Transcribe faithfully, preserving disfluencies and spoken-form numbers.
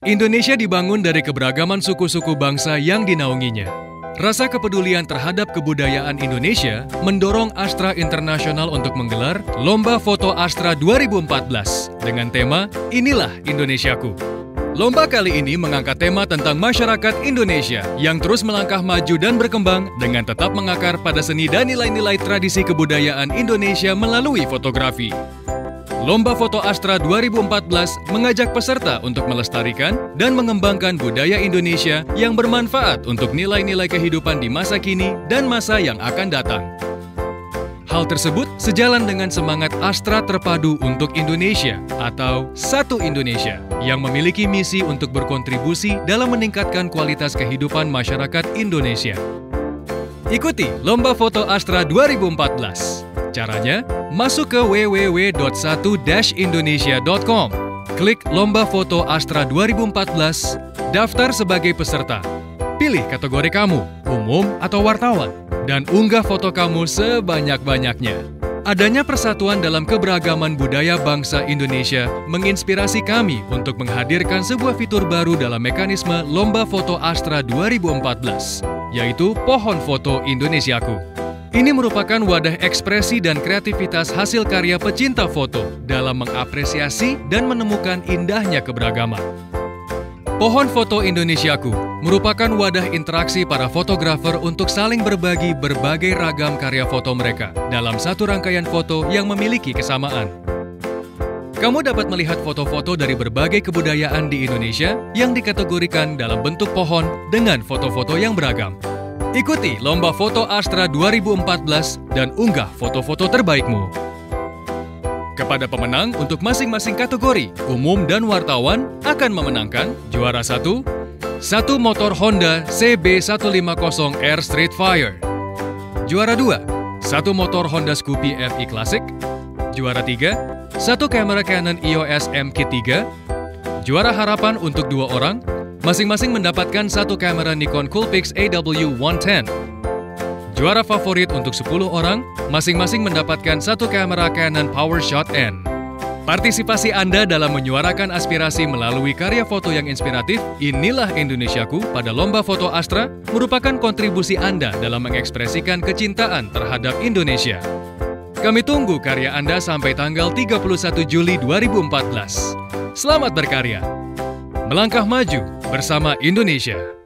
Indonesia dibangun dari keberagaman suku-suku bangsa yang dinaunginya. Rasa kepedulian terhadap kebudayaan Indonesia mendorong Astra International untuk menggelar Lomba Foto Astra dua ribu empat belas dengan tema Inilah Indonesiaku. Lomba kali ini mengangkat tema tentang masyarakat Indonesia yang terus melangkah maju dan berkembang dengan tetap mengakar pada seni dan nilai-nilai tradisi kebudayaan Indonesia melalui fotografi. Lomba Foto Astra dua ribu empat belas mengajak peserta untuk melestarikan dan mengembangkan budaya Indonesia yang bermanfaat untuk nilai-nilai kehidupan di masa kini dan masa yang akan datang. Hal tersebut sejalan dengan semangat Astra Terpadu untuk Indonesia atau Satu Indonesia yang memiliki misi untuk berkontribusi dalam meningkatkan kualitas kehidupan masyarakat Indonesia. Ikuti Lomba Foto Astra dua ribu empat belas. Caranya, masuk ke w w w titik satu dash indonesia titik com, klik Lomba Foto Astra dua ribu empat belas, daftar sebagai peserta. Pilih kategori kamu, umum atau wartawan, dan unggah foto kamu sebanyak-banyaknya. Adanya persatuan dalam keberagaman budaya bangsa Indonesia menginspirasi kami untuk menghadirkan sebuah fitur baru dalam mekanisme Lomba Foto Astra dua ribu empat belas, yaitu Pohon Foto Indonesiaku. Ini merupakan wadah ekspresi dan kreativitas hasil karya pecinta foto dalam mengapresiasi dan menemukan indahnya keberagaman. Pohon Foto Indonesiaku merupakan wadah interaksi para fotografer untuk saling berbagi berbagai ragam karya foto mereka dalam satu rangkaian foto yang memiliki kesamaan. Kamu dapat melihat foto-foto dari berbagai kebudayaan di Indonesia yang dikategorikan dalam bentuk pohon dengan foto-foto yang beragam. Ikuti Lomba Foto Astra dua ribu empat belas dan unggah foto-foto terbaikmu. Kepada pemenang untuk masing-masing kategori, umum dan wartawan akan memenangkan juara satu, satu motor Honda C B seratus lima puluh R Street Fire. Juara dua, satu motor Honda Scoopy F I Classic. Juara tiga, satu kamera Canon E O S M Kit tiga. Juara harapan untuk dua orang, masing-masing mendapatkan satu kamera Nikon Coolpix A W seratus. Juara favorit untuk sepuluh orang, masing-masing mendapatkan satu kamera Canon PowerShot N. Partisipasi Anda dalam menyuarakan aspirasi melalui karya foto yang inspiratif Inilah Indonesiaku pada Lomba Foto Astra merupakan kontribusi Anda dalam mengekspresikan kecintaan terhadap Indonesia. Kami tunggu karya Anda sampai tanggal tiga puluh satu Juli dua ribu empat belas. Selamat berkarya! Melangkah maju bersama Indonesia.